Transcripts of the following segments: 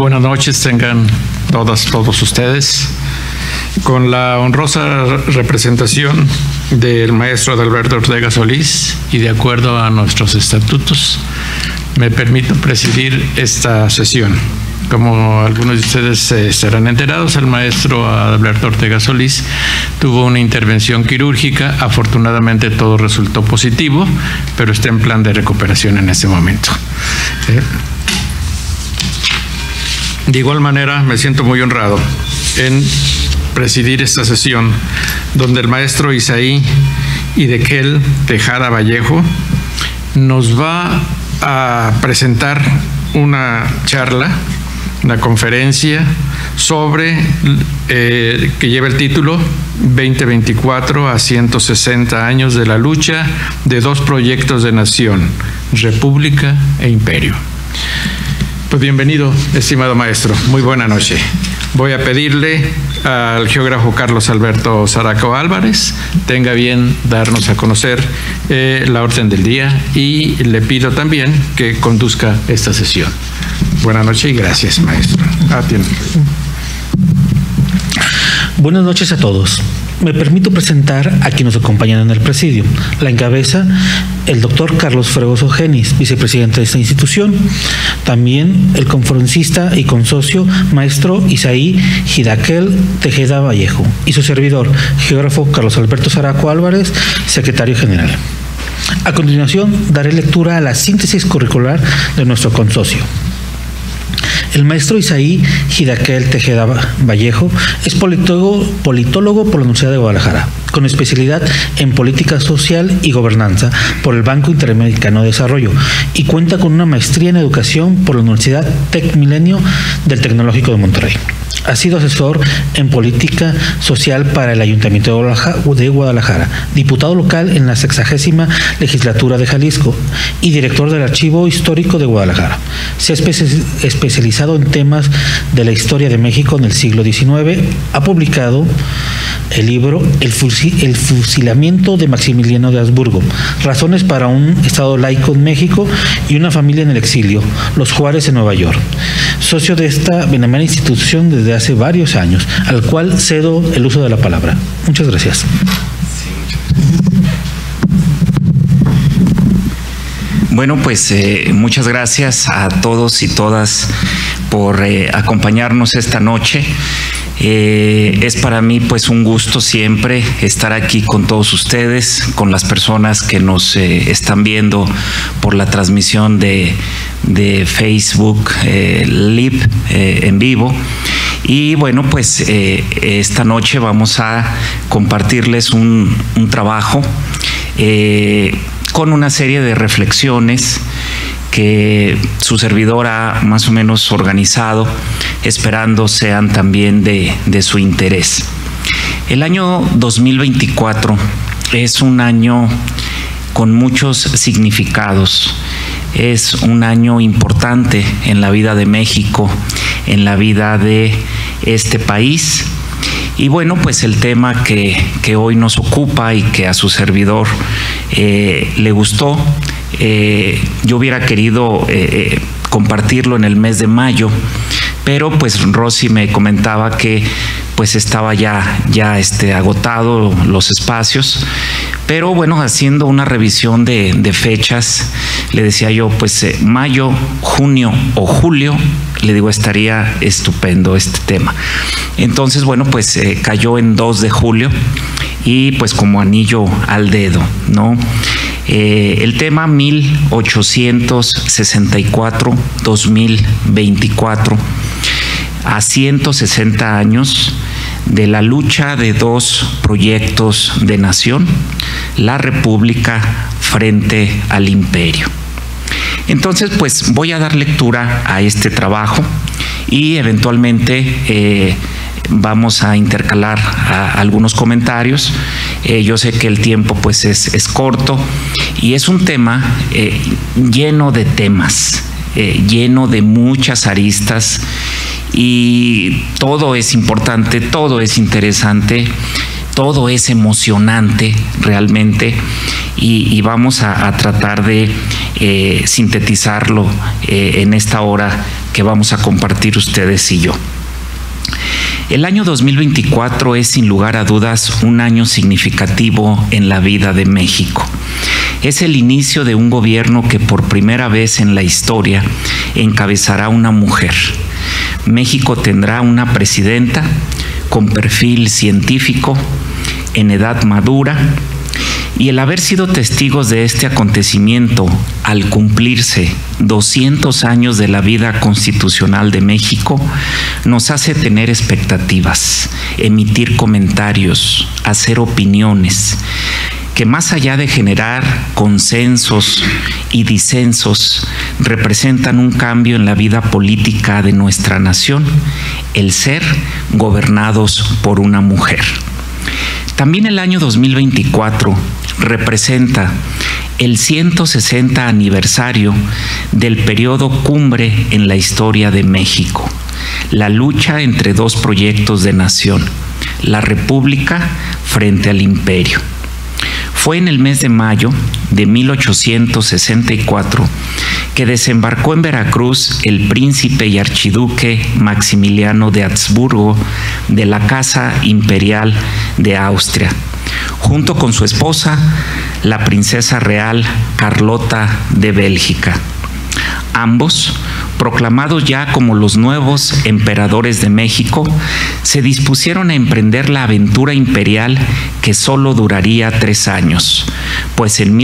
buenas noches tengan todos ustedes. Con la honrosa representación del maestro Adalberto Ortega Solís y de acuerdo a nuestros estatutos, me permito presidir esta sesión. Como algunos de ustedes estarán enterados, el maestro Adalberto Ortega Solís tuvo una intervención quirúrgica. Afortunadamente todo resultó positivo, pero está en plan de recuperación en este momento. De igual manera, me siento muy honrado en presidir esta sesión donde el maestro Isaí Hidekel Tejeda Vallejo nos va a presentar una charla, una conferencia sobre que lleva el título 2024 a 160 años de la lucha de dos proyectos de nación, República e Imperio. Pues bienvenido, estimado maestro. Muy buena noche. Voy a pedirle al geógrafo Carlos Alberto Zaraco Álvarez tenga bien darnos a conocer la orden del día y le pido también que conduzca esta sesión. Buenas noches y gracias, maestro. Buenas noches a todos. Me permito presentar a quienes nos acompañan en el presidio. La encabeza el doctor Carlos Fregoso Genis, vicepresidente de esta institución. También el conferencista y consocio maestro Isaí Hidekel Tejeda Vallejo y su servidor, geógrafo Carlos Alberto Zaraco Álvarez, secretario general. A continuación, daré lectura a la síntesis curricular de nuestro consocio. El maestro Isaí Hidekel Tejeda Vallejo es politólogo por la Universidad de Guadalajara, con especialidad en política social y gobernanza por el Banco Interamericano de Desarrollo y cuenta con una maestría en educación por la Universidad Tec Milenio del Tecnológico de Monterrey. Ha sido asesor en política social para el Ayuntamiento de Guadalajara, diputado local en la 60ª legislatura de Jalisco y director del Archivo Histórico de Guadalajara. Se ha especializado en temas de la historia de México en el siglo XIX. Ha publicado el libro El fusilamiento de Maximiliano de Habsburgo, razones para un Estado laico en México y una familia en el exilio, Los Juárez en Nueva York. Socio de esta benemérita institución desde hace varios años, al cual cedo el uso de la palabra. Muchas gracias. Bueno, pues muchas gracias a todos y todas por acompañarnos esta noche. Es para mí pues un gusto siempre estar aquí con todos ustedes, con las personas que nos están viendo por la transmisión de Facebook Live en vivo. Y bueno, pues esta noche vamos a compartirles un trabajo con una serie de reflexiones que su servidor ha más o menos organizado, esperando sean también de su interés. El año 2024 es un año con muchos significados. Es un año importante en la vida de México, en la vida de este país. Y bueno, pues el tema que hoy nos ocupa y que a su servidor le gustó, yo hubiera querido compartirlo en el mes de mayo, pero pues Rosy me comentaba que pues estaba ya agotado los espacios. Pero bueno, haciendo una revisión de fechas, le decía yo, pues mayo, junio o julio, le digo, estaría estupendo este tema. Entonces, bueno, pues cayó en 2 de julio y pues como anillo al dedo, ¿no? El tema 1864-2024, a 160 años de la lucha de dos proyectos de nación, la República frente al Imperio. Entonces, pues voy a dar lectura a este trabajo y eventualmente vamos a intercalar algunos comentarios. Yo sé que el tiempo pues es corto y es un tema lleno de temas, lleno de muchas aristas, y todo es importante, todo es interesante, todo es emocionante realmente, y vamos a tratar de sintetizarlo en esta hora que vamos a compartir ustedes y yo. El año 2024 es sin lugar a dudas un año significativo en la vida de México. Es el inicio de un gobierno que por primera vez en la historia encabezará una mujer. México tendrá una presidenta con perfil científico, en edad madura, y el haber sido testigos de este acontecimiento al cumplirse 200 años de la vida constitucional de México nos hace tener expectativas, emitir comentarios, hacer opiniones que más allá de generar consensos y disensos representan un cambio en la vida política de nuestra nación, el ser gobernados por una mujer. También el año 2024 representa el 160 aniversario del periodo cumbre en la historia de México, la lucha entre dos proyectos de nación, la República frente al Imperio. Fue en el mes de mayo de 1864 que desembarcó en Veracruz el príncipe y archiduque Maximiliano de Habsburgo de la Casa Imperial de Austria, junto con su esposa, la princesa real Carlota de Bélgica. Ambos, proclamados ya como los nuevos emperadores de México, se dispusieron a emprender la aventura imperial que solo duraría 3 años, pues en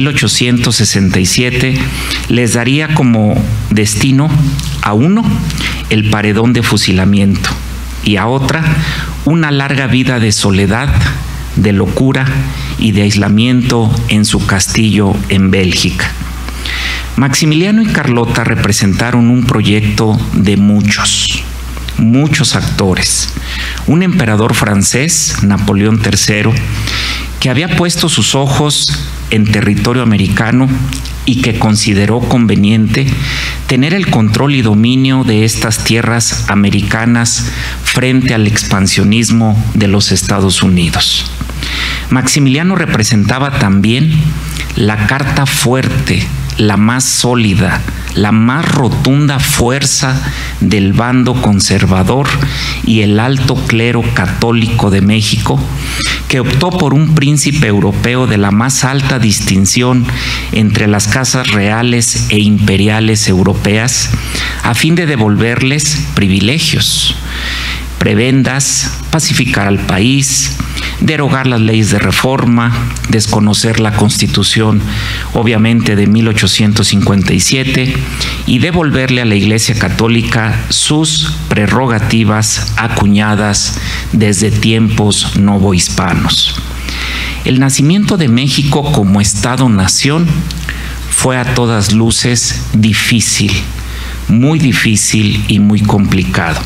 1867 les daría como destino a uno el paredón de fusilamiento y a otra una larga vida de soledad, de locura y de aislamiento en su castillo en Bélgica. Maximiliano y Carlota representaron un proyecto de muchos actores. Un emperador francés, Napoleón III, que había puesto sus ojos en territorio americano y que consideró conveniente tener el control y dominio de estas tierras americanas frente al expansionismo de los Estados Unidos. Maximiliano representaba también la carta fuerte, la más sólida, la más rotunda fuerza del bando conservador y el alto clero católico de México, que optó por un príncipe europeo de la más alta distinción entre las casas reales e imperiales europeas, a fin de devolverles privilegios, prebendas, pacificar al país, derogar las leyes de reforma, desconocer la Constitución, obviamente de 1857, y devolverle a la Iglesia Católica sus prerrogativas acuñadas desde tiempos novohispanos. El nacimiento de México como Estado-nación fue a todas luces difícil, muy difícil y muy complicado.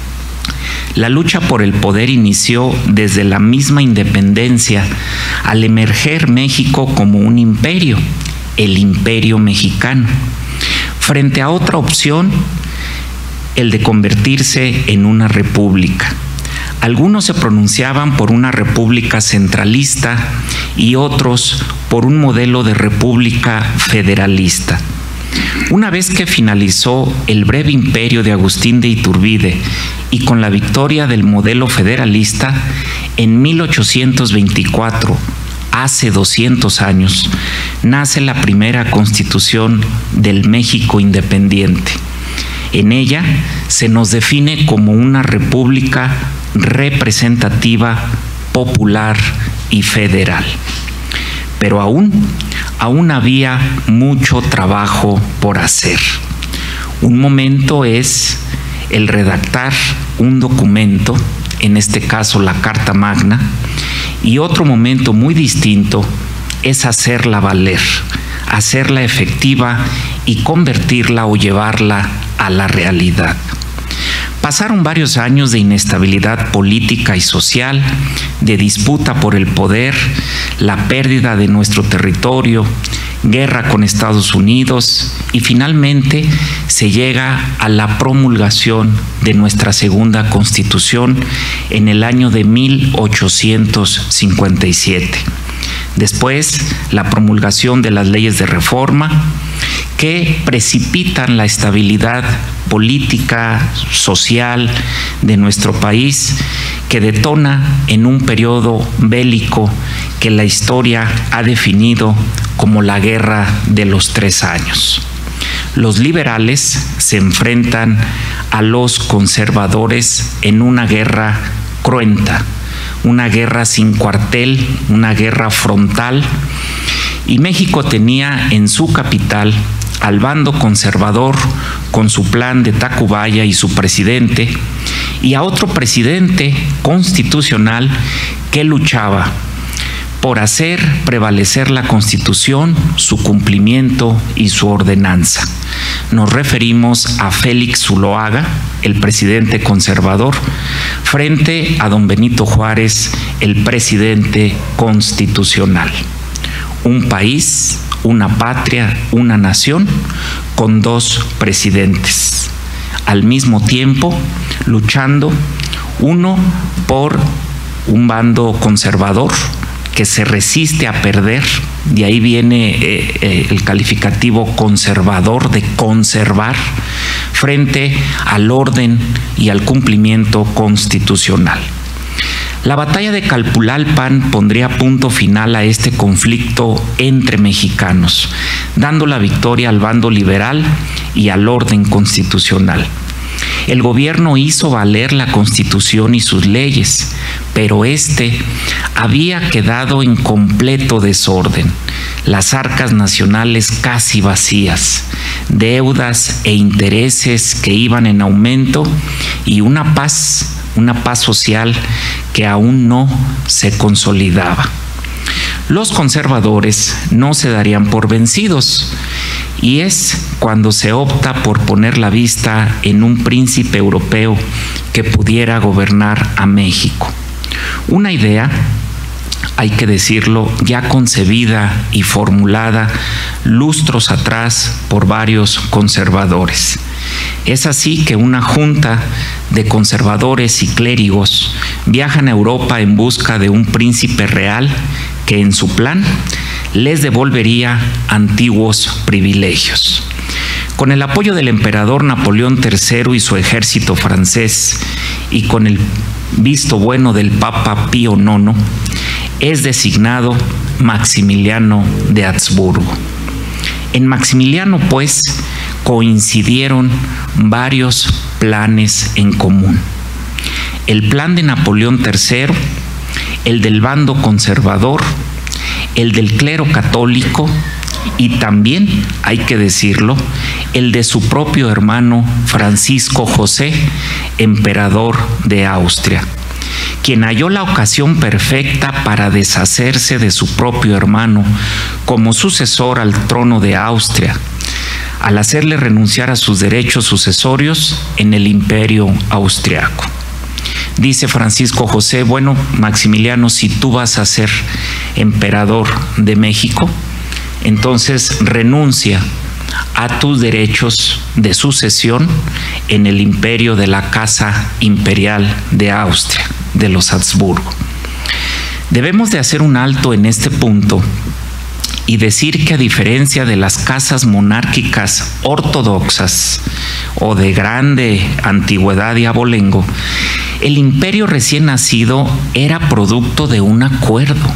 La lucha por el poder inició desde la misma independencia al emerger México como un imperio, el Imperio Mexicano, frente a otra opción, el de convertirse en una república. Algunos se pronunciaban por una república centralista y otros por un modelo de república federalista. Una vez que finalizó el breve imperio de Agustín de Iturbide y con la victoria del modelo federalista, en 1824, hace 200 años, nace la primera Constitución del México independiente. En ella se nos define como una república representativa, popular y federal. Pero aún había mucho trabajo por hacer. Un momento es el redactar un documento, en este caso la Carta Magna, y otro momento muy distinto es hacerla valer, hacerla efectiva y convertirla o llevarla a la realidad. Pasaron varios años de inestabilidad política y social, de disputa por el poder, la pérdida de nuestro territorio, guerra con Estados Unidos y finalmente se llega a la promulgación de nuestra segunda Constitución en el año de 1857. Después, la promulgación de las leyes de reforma que precipitan la estabilidad política, social de nuestro país, que detona en un periodo bélico que la historia ha definido como la Guerra de los 3 años. Los liberales se enfrentan a los conservadores en una guerra cruenta, una guerra sin cuartel, una guerra frontal, y México tenía en su capital al bando conservador con su plan de Tacubaya y su presidente, y a otro presidente constitucional que luchaba por hacer prevalecer la Constitución, su cumplimiento y su ordenanza. Nos referimos a Félix Zuloaga, el presidente conservador, frente a don Benito Juárez, el presidente constitucional. Un país, una patria, una nación con 2 presidentes, al mismo tiempo luchando, uno por un bando conservador que se resiste a perder, de ahí viene el calificativo conservador, de conservar, frente al orden y al cumplimiento constitucional. La batalla de Calpulalpan pondría punto final a este conflicto entre mexicanos, dando la victoria al bando liberal y al orden constitucional. El gobierno hizo valer la Constitución y sus leyes, pero este había quedado en completo desorden. Las arcas nacionales casi vacías, deudas e intereses que iban en aumento y una paz social que aún no se consolidaba. Los conservadores no se darían por vencidos, y es cuando se opta por poner la vista en un príncipe europeo que pudiera gobernar a México. Una idea, hay que decirlo, ya concebida y formulada lustros atrás por varios conservadores. Es así que una junta de conservadores y clérigos viajan a Europa en busca de un príncipe real que en su plan les devolvería antiguos privilegios. Con el apoyo del emperador Napoleón III y su ejército francés, y con el visto bueno del Papa Pío IX, es designado Maximiliano de Habsburgo. En Maximiliano, pues, coincidieron varios planes en común. El plan de Napoleón III, el del bando conservador, el del clero católico y también, hay que decirlo, el de su propio hermano Francisco José, emperador de Austria, quien halló la ocasión perfecta para deshacerse de su propio hermano como sucesor al trono de Austria, al hacerle renunciar a sus derechos sucesorios en el imperio austriaco. Dice Francisco José: bueno, Maximiliano, si tú vas a ser emperador de México, entonces renuncia a tus derechos de sucesión en el imperio de la Casa Imperial de Austria, de los Habsburgo. Debemos de hacer un alto en este punto y decir que, a diferencia de las casas monárquicas ortodoxas o de grande antigüedad y abolengo, el imperio recién nacido era producto de un acuerdo,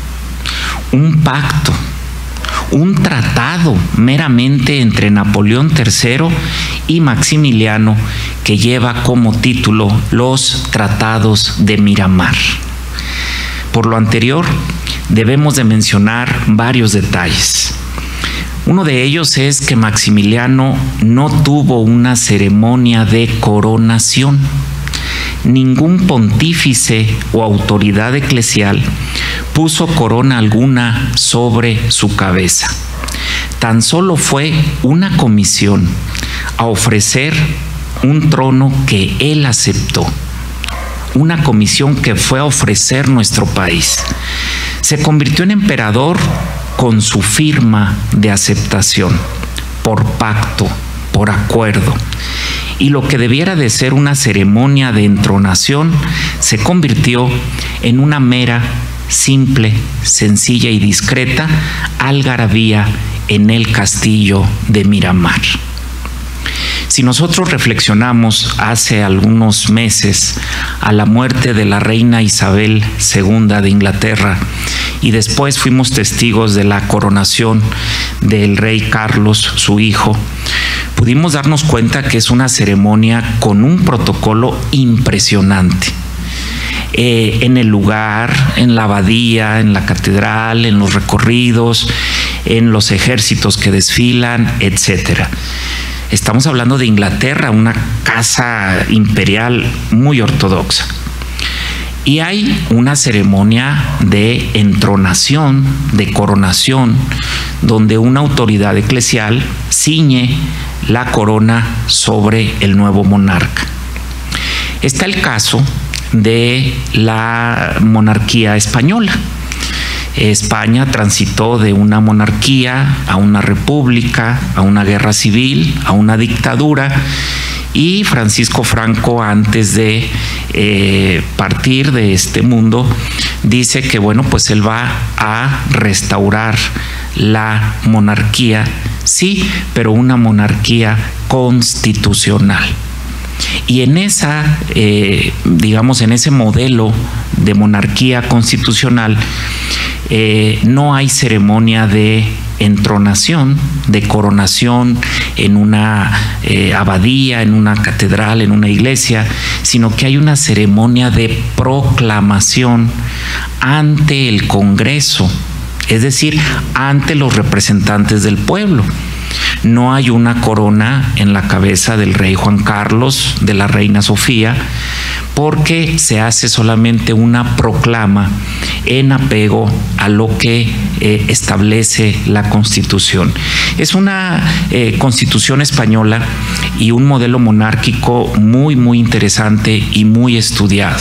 un pacto, un tratado meramente entre Napoleón III y Maximiliano, que lleva como título los Tratados de Miramar. Por lo anterior, debemos de mencionar varios detalles. Uno de ellos es que Maximiliano no tuvo una ceremonia de coronación. Ningún pontífice o autoridad eclesial puso corona alguna sobre su cabeza. Tan solo fue una comisión a ofrecer un trono que él aceptó. Una comisión que fue a ofrecer nuestro país. Se convirtió en emperador con su firma de aceptación, por pacto, por acuerdo. Y lo que debiera de ser una ceremonia de entronación se convirtió en una mera, simple, sencilla y discreta algarabía en el castillo de Miramar. Si nosotros reflexionamos hace algunos meses a la muerte de la reina Isabel II de Inglaterra y después fuimos testigos de la coronación del rey Carlos, su hijo, pudimos darnos cuenta que es una ceremonia con un protocolo impresionante. En el lugar, en la abadía, en la catedral, en los recorridos, en los ejércitos que desfilan, etcétera. Estamos hablando de Inglaterra, una casa imperial muy ortodoxa. Y hay una ceremonia de entronación, de coronación, donde una autoridad eclesial ciñe la corona sobre el nuevo monarca. Está el caso de la monarquía española. España transitó de una monarquía a una república, a una guerra civil, a una dictadura, y Francisco Franco, antes de partir de este mundo, dice que bueno, pues él va a restaurar la monarquía, sí, pero una monarquía constitucional. Y en esa, digamos, en ese modelo de monarquía constitucional, no hay ceremonia de entronación, de coronación en una abadía, en una catedral, en una iglesia, sino que hay una ceremonia de proclamación ante el Congreso, es decir, ante los representantes del pueblo. No hay una corona en la cabeza del rey Juan Carlos, de la reina Sofía, porque se hace solamente una proclama en apego a lo que establece la Constitución. Es una Constitución española y un modelo monárquico muy, muy interesante y muy estudiado.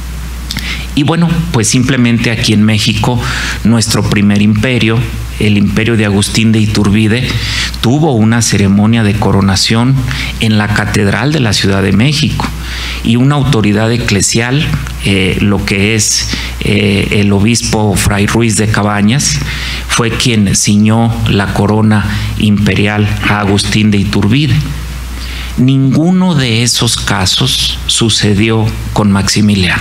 Y bueno, pues simplemente aquí en México, nuestro primer imperio, el imperio de Agustín de Iturbide, tuvo una ceremonia de coronación en la Catedral de la Ciudad de México, y una autoridad eclesial, lo que es el obispo Fray Ruiz de Cabañas, fue quien ciñó la corona imperial a Agustín de Iturbide. Ninguno de esos casos sucedió con Maximiliano.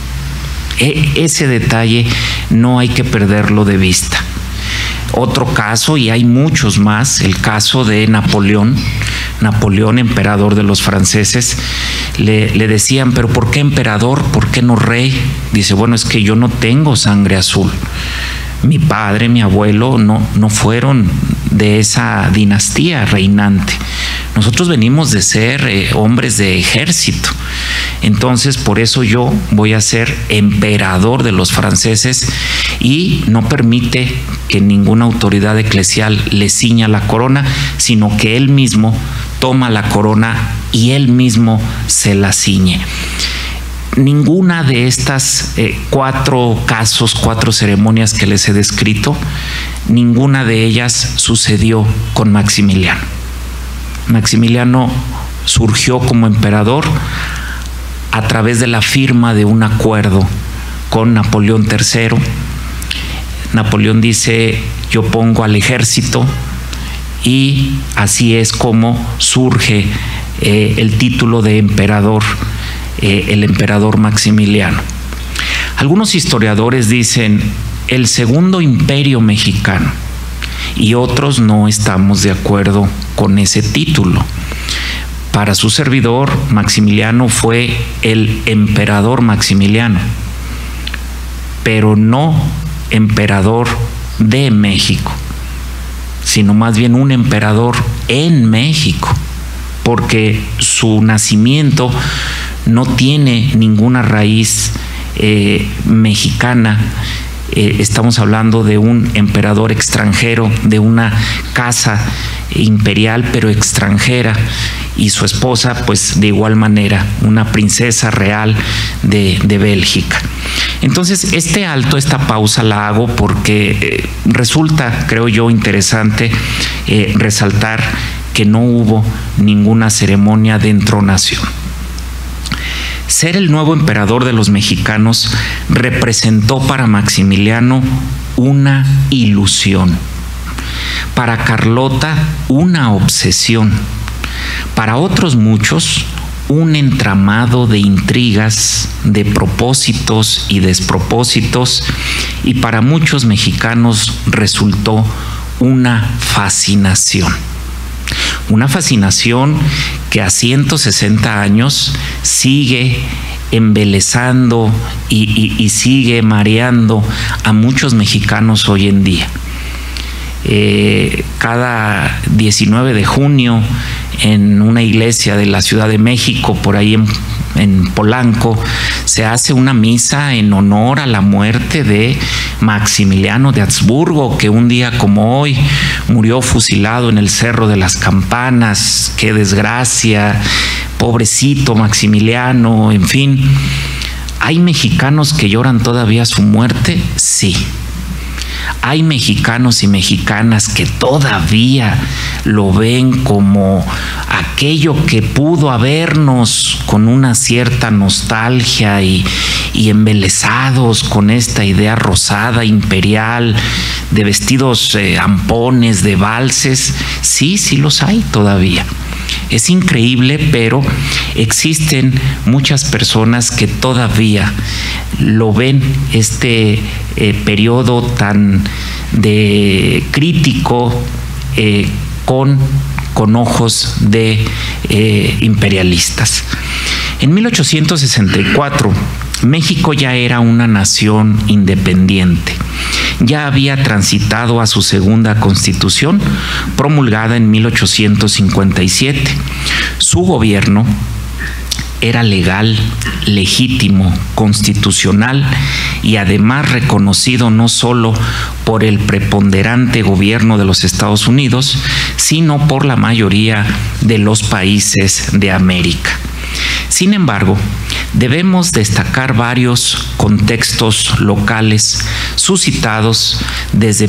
Ese detalle no hay que perderlo de vista. Otro caso, y hay muchos más, el caso de Napoleón. Napoleón, emperador de los franceses, le decían, pero ¿por qué emperador? ¿Por qué no rey? Dice, bueno, es que yo no tengo sangre azul. Mi padre, mi abuelo no fueron de esa dinastía reinante. Nosotros venimos de ser hombres de ejército. Entonces, por eso yo voy a ser emperador de los franceses, y no permite que ninguna autoridad eclesial le ciña la corona, sino que él mismo toma la corona y él mismo se la ciñe. Ninguna de estas 4 casos, 4 ceremonias que les he descrito, ninguna de ellas sucedió con Maximiliano. Maximiliano surgió como emperador a través de la firma de un acuerdo con Napoleón III. Napoleón dice, yo pongo al ejército, y así es como surge el título de emperador, el emperador Maximiliano. Algunos historiadores dicen el segundo imperio mexicano, y otros no estamos de acuerdo con ese título. Para su servidor, Maximiliano fue el emperador Maximiliano, pero no emperador de México, sino más bien un emperador en México, porque su nacimiento no tiene ninguna raíz mexicana. Estamos hablando de un emperador extranjero, de una casa imperial pero extranjera, y su esposa pues de igual manera, una princesa real de Bélgica. Entonces esta pausa la hago porque resulta, creo yo, interesante resaltar que no hubo ninguna ceremonia de entronación. Ser el nuevo emperador de los mexicanos representó para Maximiliano una ilusión, para Carlota una obsesión, Para otros muchos, un entramado de intrigas, de propósitos y despropósitos, y para muchos mexicanos resultó una fascinación. Una fascinación que a 160 años sigue embelesando y sigue mareando a muchos mexicanos hoy en día. Cada 19 de junio en una iglesia de la Ciudad de México, por ahí en Polanco, se hace una misa en honor a la muerte de Maximiliano de Habsburgo, que un día como hoy murió fusilado en el Cerro de las Campanas. ¡Qué desgracia! Pobrecito Maximiliano, en fin. ¿Hay mexicanos que lloran todavía su muerte? Sí. Hay mexicanos y mexicanas que todavía lo ven como aquello que pudo habernos, con una cierta nostalgia y embelesados con esta idea rosada, imperial, de vestidos ampones, de valses. Sí, sí los hay todavía. Es increíble, pero existen muchas personas que todavía lo ven, este periodo tan crítico con ojos de imperialistas. En 1864, México ya era una nación independiente. Ya había transitado a su segunda constitución, promulgada en 1857. Su gobierno era legal, legítimo, constitucional y además reconocido no solo por el preponderante gobierno de los Estados Unidos, sino por la mayoría de los países de América. Sin embargo, debemos destacar varios contextos locales suscitados desde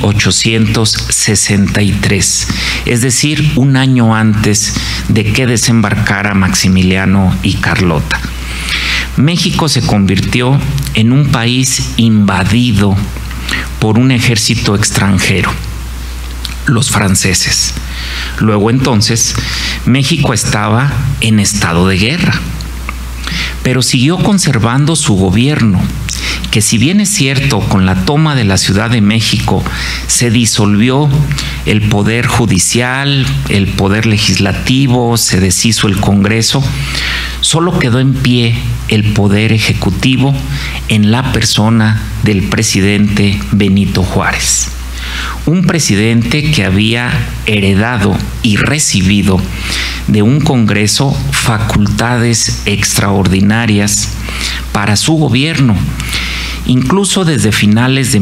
1863, es decir, un año antes de que desembarcara Maximiliano y Carlota. México se convirtió en un país invadido por un ejército extranjero, los franceses. Luego entonces, México estaba en estado de guerra, pero siguió conservando su gobierno, que si bien es cierto, con la toma de la Ciudad de México se disolvió el poder judicial, el poder legislativo, se deshizo el Congreso, solo quedó en pie el poder ejecutivo en la persona del presidente Benito Juárez. Un presidente que había heredado y recibido de un Congreso facultades extraordinarias para su gobierno, incluso desde finales de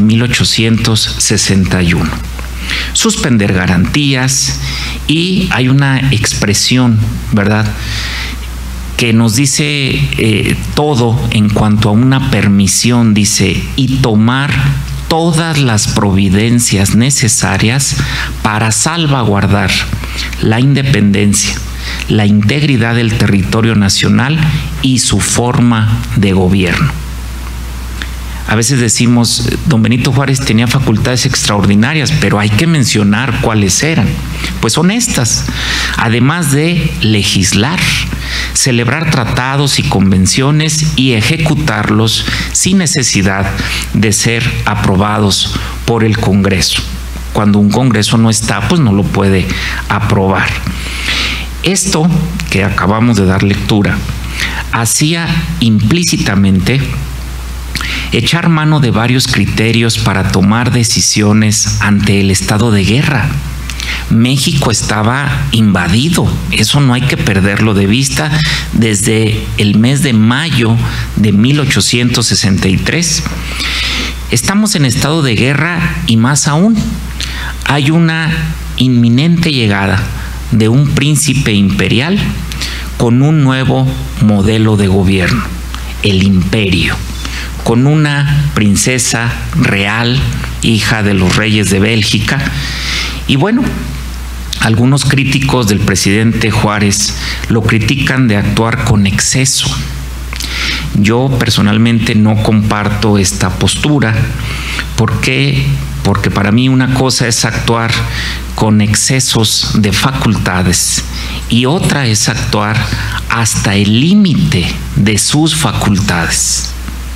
1861. Suspender garantías, y hay una expresión, ¿verdad?, que nos dice todo en cuanto a una permisión, dice, y tomar todas las providencias necesarias para salvaguardar la independencia, la integridad del territorio nacional y su forma de gobierno. A veces decimos, don Benito Juárez tenía facultades extraordinarias, pero hay que mencionar cuáles eran. Pues son estas: además de legislar, celebrar tratados y convenciones y ejecutarlos sin necesidad de ser aprobados por el Congreso. Cuando un Congreso no está, pues no lo puede aprobar. Esto que acabamos de dar lectura hacía implícitamente echar mano de varios criterios para tomar decisiones ante el estado de guerra. México estaba invadido, eso no hay que perderlo de vista. Desde el mes de mayo de 1863 estamos en estado de guerra, y más aún hay una inminente llegada de un príncipe imperial con un nuevo modelo de gobierno, el imperio, con una princesa real, hija de los reyes de Bélgica. Y bueno, algunos críticos del presidente Juárez lo critican de actuar con exceso. Yo personalmente no comparto esta postura. ¿Por qué? Porque para mí una cosa es actuar con excesos de facultades y otra es actuar hasta el límite de sus facultades.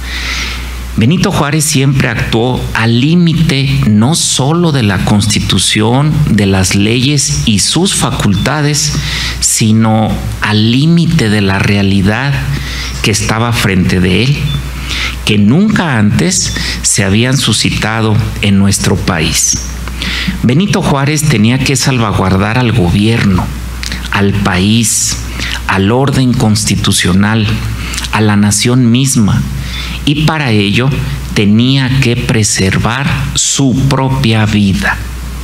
Benito Juárez siempre actuó al límite no solo de la Constitución, de las leyes y sus facultades, sino al límite de la realidad que estaba frente de él, que nunca antes se habían suscitado en nuestro país. Benito Juárez tenía que salvaguardar al gobierno, al país, al orden constitucional, a la nación misma, y para ello tenía que preservar su propia vida.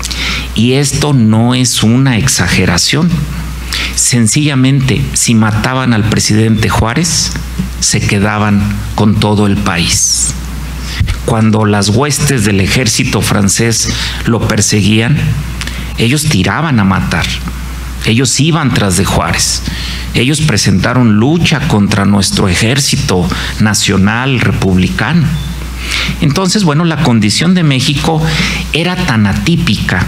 Y esto no es una exageración. Sencillamente, si mataban al presidente Juárez, se quedaban con todo el país. Cuando las huestes del ejército francés lo perseguían, ellos tiraban a matar. Ellos iban tras de Juárez. Ellos presentaron lucha contra nuestro ejército nacional republicano. Entonces, bueno, la condición de México era tan atípica.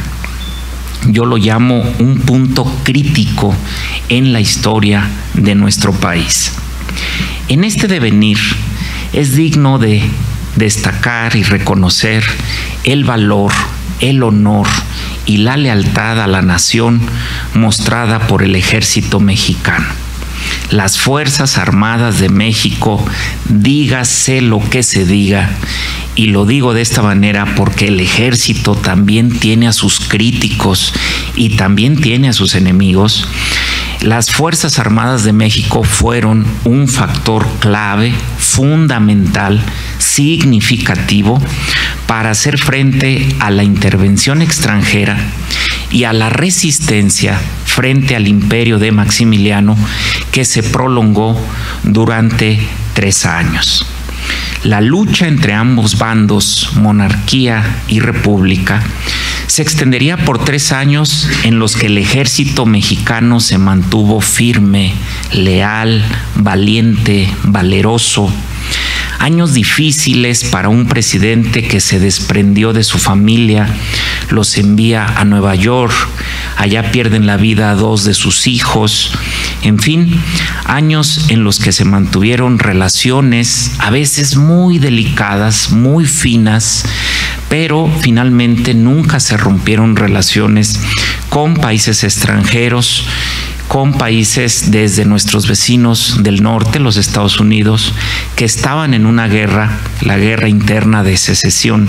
Yo lo llamo un punto crítico en la historia de nuestro país. En este devenir es digno de destacar y reconocer el valor, el honor y la lealtad a la nación mostrada por el ejército mexicano. Las Fuerzas Armadas de México, dígase lo que se diga, y lo digo de esta manera porque el ejército también tiene a sus críticos y también tiene a sus enemigos. Las Fuerzas Armadas de México fueron un factor clave, fundamental, significativo para hacer frente a la intervención extranjera y a la resistencia frente al imperio de Maximiliano, que se prolongó durante 3 años. La lucha entre ambos bandos, monarquía y república, se extendería por 3 años en los que el ejército mexicano se mantuvo firme, leal, valiente, valeroso. Años difíciles para un presidente que se desprendió de su familia, los envía a Nueva York, allá pierden la vida 2 de sus hijos. En fin, años en los que se mantuvieron relaciones a veces muy delicadas, muy finas, pero finalmente nunca se rompieron relaciones con países extranjeros, con países desde nuestros vecinos del norte, los Estados Unidos, que estaban en una guerra, la guerra interna de secesión,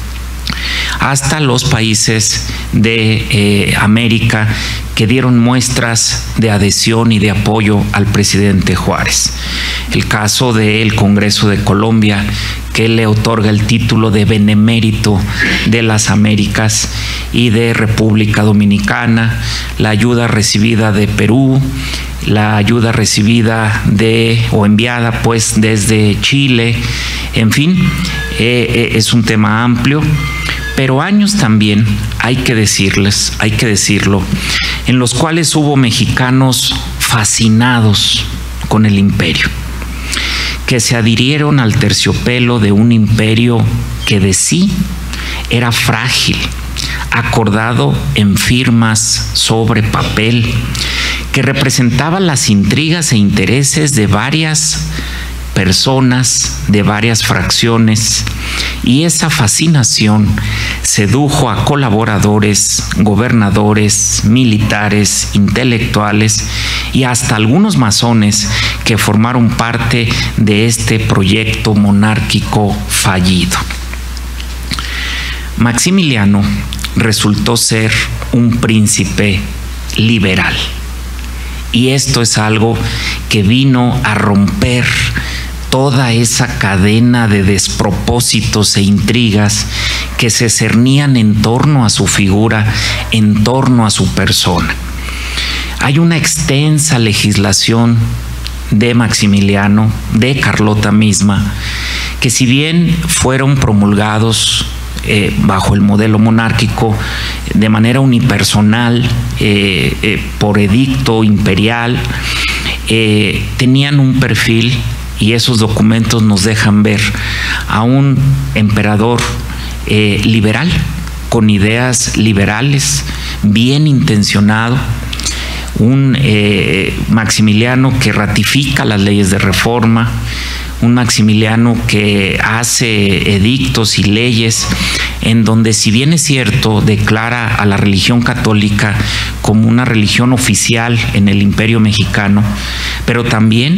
hasta los países de América que dieron muestras de adhesión y de apoyo al presidente Juárez. El caso del Congreso de Colombia, que le otorga el título de Benemérito de las Américas, y de República Dominicana, la ayuda recibida de Perú, la ayuda recibida o enviada pues desde Chile. En fin, es un tema amplio, pero años también, hay que decirlo, en los cuales hubo mexicanos fascinados con el imperio, que se adhirieron al terciopelo de un imperio que de sí era frágil, acordado en firmas sobre papel, que representaba las intrigas e intereses de varias personas, de varias fracciones, y esa fascinación sedujo a colaboradores, gobernadores, militares, intelectuales y hasta algunos masones que formaron parte de este proyecto monárquico fallido. Maximiliano resultó ser un príncipe liberal, y esto es algo que vino a romper toda esa cadena de despropósitos e intrigas que se cernían en torno a su figura, en torno a su persona. Hay una extensa legislación de Maximiliano, de Carlota misma, que si bien fueron promulgados bajo el modelo monárquico de manera unipersonal, por edicto imperial, tenían un perfil, y esos documentos nos dejan ver a un emperador liberal, con ideas liberales, bien intencionado, un Maximiliano que ratifica las leyes de reforma, un Maximiliano que hace edictos y leyes en donde, si bien es cierto, declara a la religión católica como una religión oficial en el Imperio Mexicano, pero también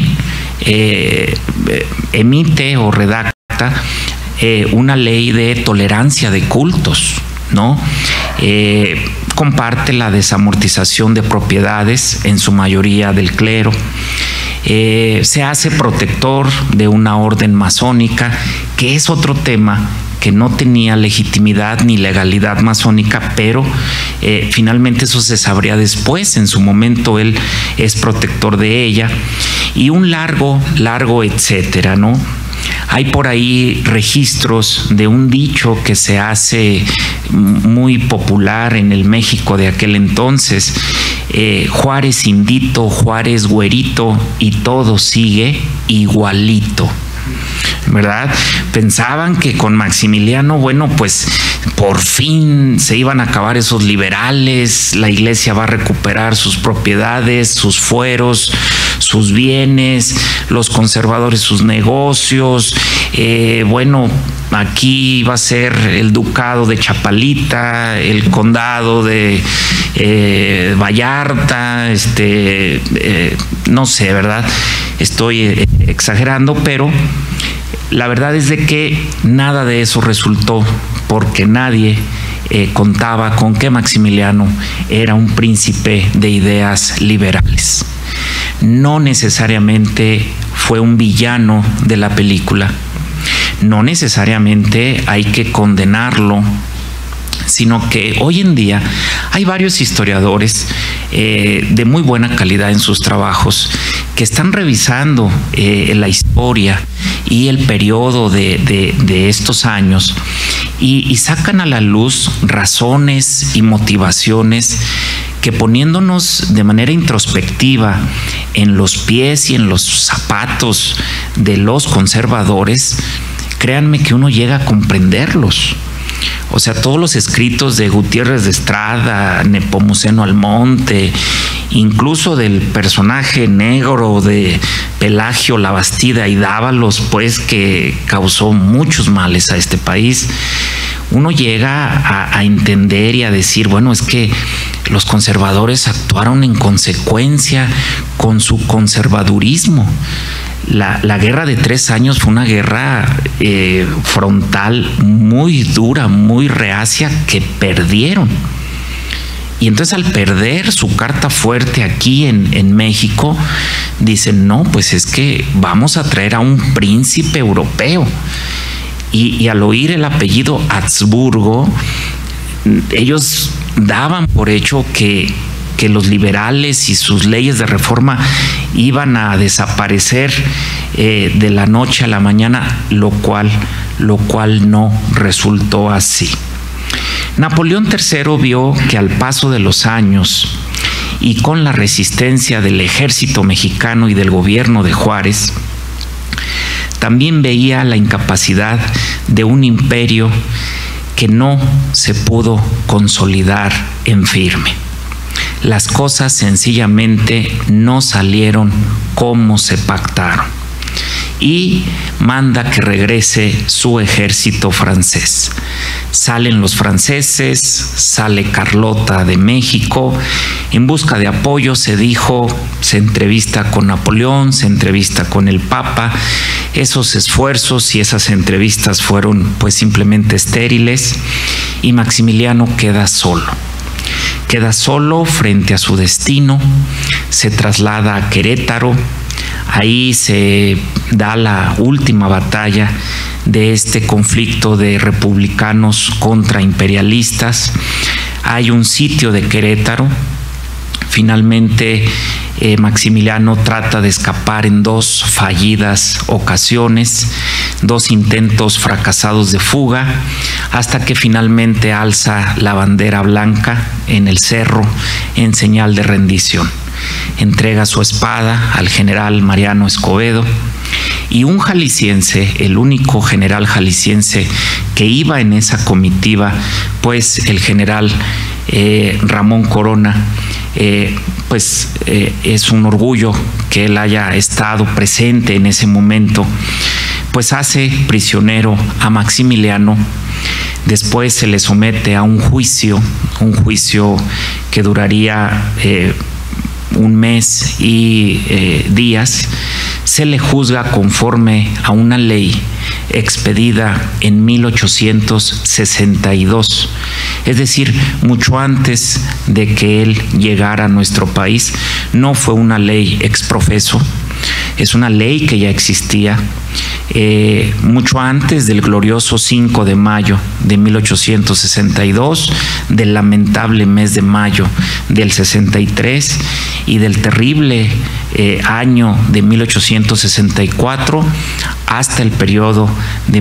emite o redacta una ley de tolerancia de cultos, ¿no? Comparte la desamortización de propiedades, en su mayoría del clero. Se hace protector de una orden masónica, que es otro tema que no tenía legitimidad ni legalidad masónica, pero finalmente eso se sabría después. En su momento él es protector de ella, y un largo etcétera, ¿no? Hay por ahí registros de un dicho que se hace muy popular en el México de aquel entonces: Juárez indito, Juárez güerito, y todo sigue igualito, ¿verdad? Pensaban que con Maximiliano, bueno, pues por fin se iban a acabar esos liberales, la iglesia va a recuperar sus propiedades, sus fueros, sus bienes, los conservadores sus negocios, bueno, aquí va a ser el ducado de Chapalita, el condado de Vallarta, no sé, ¿verdad? Estoy exagerando, pero la verdad es de que nada de eso resultó, porque nadie contaba con que Maximiliano era un príncipe de ideas liberales. No necesariamente fue un villano de la película, no necesariamente hay que condenarlo, sino que hoy en día hay varios historiadores de muy buena calidad en sus trabajos que están revisando la historia y el periodo de estos años y sacan a la luz razones y motivaciones que, poniéndonos de manera introspectiva en los pies y en los zapatos de los conservadores, créanme que uno llega a comprenderlos. O sea, todos los escritos de Gutiérrez de Estrada, Nepomuceno Almonte, incluso del personaje negro de Pelagio Labastida y Dávalos, pues, que causó muchos males a este país, uno llega a entender y a decir, bueno, es que los conservadores actuaron en consecuencia con su conservadurismo. La guerra de 3 años fue una guerra frontal muy dura, muy reacia, que perdieron. Y entonces, al perder su carta fuerte aquí en México, dicen, no, pues es que vamos a traer a un príncipe europeo. Y al oír el apellido Habsburgo, ellos daban por hecho que los liberales y sus leyes de reforma iban a desaparecer de la noche a la mañana, lo cual no resultó así. Napoleón III vio que al paso de los años y con la resistencia del ejército mexicano y del gobierno de Juárez, también veía la incapacidad de un imperio que no se pudo consolidar en firme. Las cosas sencillamente no salieron como se pactaron, y manda que regrese su ejército francés. Salen los franceses, sale Carlota de México en busca de apoyo. Se entrevista con Napoleón, se entrevista con el Papa. Esos esfuerzos y esas entrevistas fueron pues simplemente estériles, y Maximiliano queda solo frente a su destino. Se traslada a Querétaro. Ahí se da la última batalla de este conflicto de republicanos contra imperialistas. Hay un sitio de Querétaro. Finalmente, Maximiliano trata de escapar en 2 fallidas ocasiones, 2 intentos fracasados de fuga, hasta que finalmente alza la bandera blanca en el cerro en señal de rendición. Entrega su espada al general Mariano Escobedo, y un jalisciense, el único general jalisciense que iba en esa comitiva, pues el general Ramón Corona, es un orgullo que él haya estado presente en ese momento, pues hace prisionero a Maximiliano. Después se le somete a un juicio que duraría un mes y días. Se le juzga conforme a una ley expedida en 1862, es decir, mucho antes de que él llegara a nuestro país. No fue una ley ex profeso, es una ley que ya existía mucho antes del glorioso 5 de mayo de 1862, del lamentable mes de mayo del 63 y del terrible año de 1864 hasta el periodo de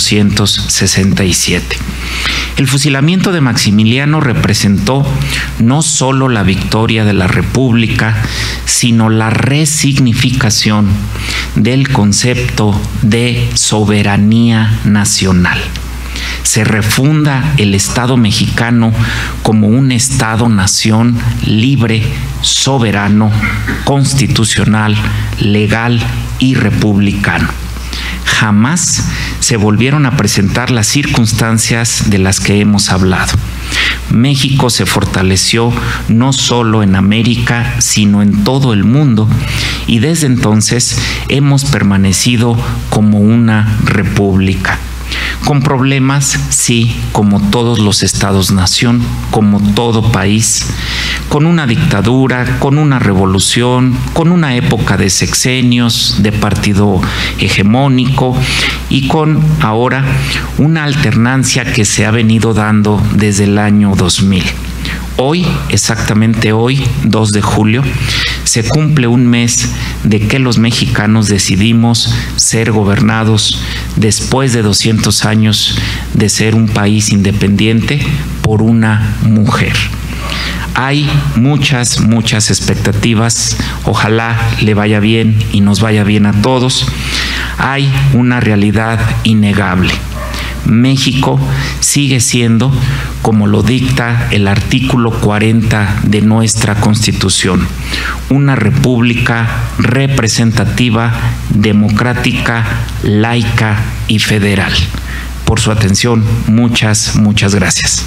1867. El fusilamiento de Maximiliano representó no solo la victoria de la República, sino la resignificación del concepto de soberanía nacional. Se refunda el Estado mexicano como un Estado-nación libre, soberano, constitucional, legal y republicano. Jamás se volvieron a presentar las circunstancias de las que hemos hablado. México se fortaleció no solo en América, sino en todo el mundo, y desde entonces hemos permanecido como una república. Con problemas, sí, como todos los estados-nación, como todo país, con una dictadura, con una revolución, con una época de sexenios, de partido hegemónico y con ahora una alternancia que se ha venido dando desde el año 2000. Hoy, exactamente hoy, 2 de julio, se cumple un mes de que los mexicanos decidimos ser gobernados después de 200 años de ser un país independiente por una mujer. Hay muchas expectativas, ojalá le vaya bien y nos vaya bien a todos. Hay una realidad innegable. México sigue siendo, como lo dicta el artículo 40 de nuestra Constitución, una república representativa, democrática, laica y federal. Por su atención, muchas gracias.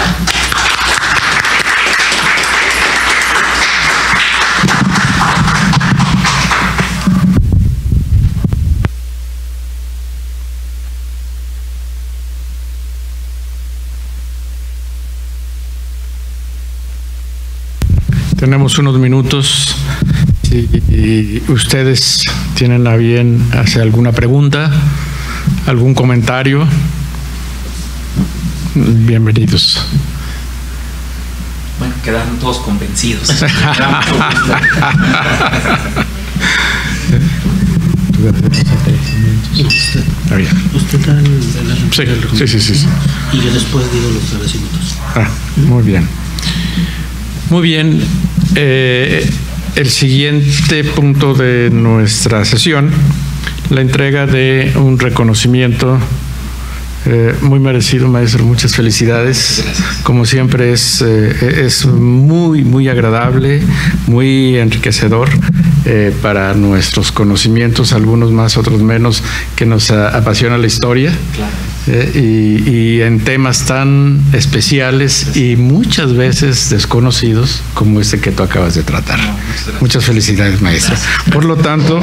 Tenemos unos minutos. Si ustedes tienen a bien hacer alguna pregunta, algún comentario, bienvenidos. Bueno, quedaron todos convencidos. Usted da el Sí. Y yo después digo los agradecimientos. Muy bien. Muy bien. El siguiente punto de nuestra sesión, la entrega de un reconocimiento muy merecido, maestro. Muchas felicidades. Gracias. Como siempre es muy agradable, muy enriquecedor para nuestros conocimientos, algunos más, otros menos, que nos apasiona la historia. Claro. Y en temas tan especiales y muchas veces desconocidos como este que tú acabas de tratar. Muchas felicidades, maestra. Gracias. Por lo tanto,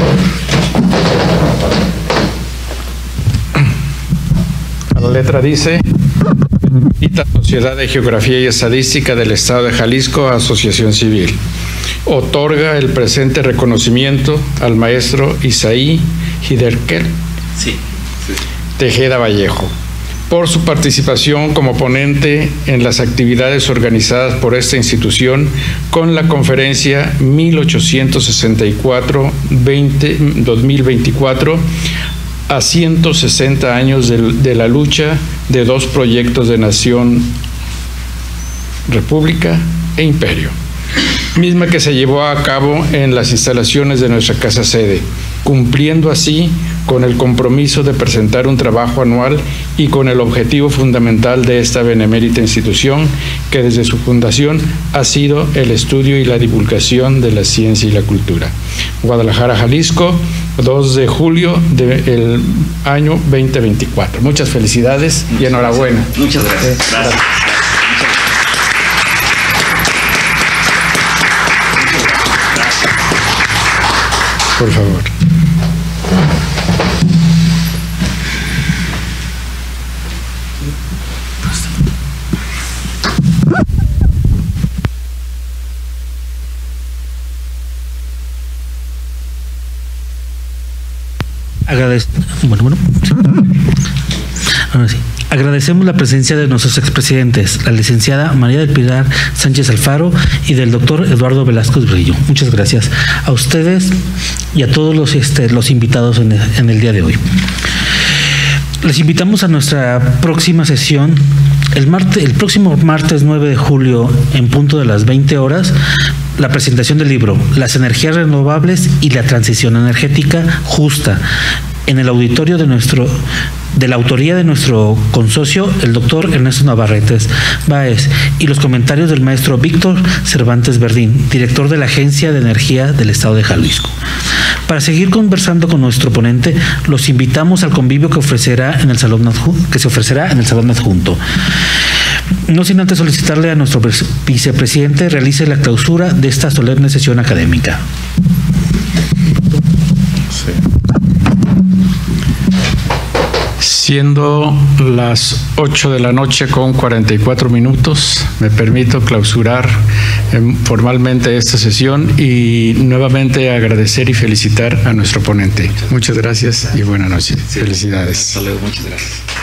la letra dice: Sociedad de Geografía y Estadística del Estado de Jalisco, Asociación Civil, otorga el presente reconocimiento al maestro Isaí Hiderkel Tejeda Vallejo por su participación como ponente en las actividades organizadas por esta institución con la conferencia 1864-2024 a 160 años de la lucha de dos proyectos de nación, república e imperio, misma que se llevó a cabo en las instalaciones de nuestra casa sede, cumpliendo así con el compromiso de presentar un trabajo anual y con el objetivo fundamental de esta benemérita institución, que desde su fundación ha sido el estudio y la divulgación de la ciencia y la cultura. Guadalajara, Jalisco, 2 de julio del año 2024. Muchas felicidades y enhorabuena. Muchas gracias. Gracias. Por favor. Agradecemos la presencia de nuestros expresidentes, la licenciada María del Pilar Sánchez Alfaro y del doctor Eduardo Velázquez Brillo. Muchas gracias a ustedes y a todos los invitados en el día de hoy. Les invitamos a nuestra próxima sesión el próximo martes 9 de julio en punto de las 20 horas, la presentación del libro Las energías renovables y la transición energética justa en el auditorio de la autoría de nuestro consocio, el doctor Ernesto Navarrete Báez, y los comentarios del maestro Víctor Cervantes Verdín, director de la Agencia de Energía del Estado de Jalisco. Para seguir conversando con nuestro ponente, los invitamos al convivio que se ofrecerá en el salón adjunto. No sin antes solicitarle a nuestro vicepresidente realice la clausura de esta solemne sesión académica. Siendo las 8 de la noche con 44 minutos, me permito clausurar formalmente esta sesión y nuevamente agradecer y felicitar a nuestro ponente. Muchas gracias y buenas noches. Felicidades. Hasta luego, muchas gracias.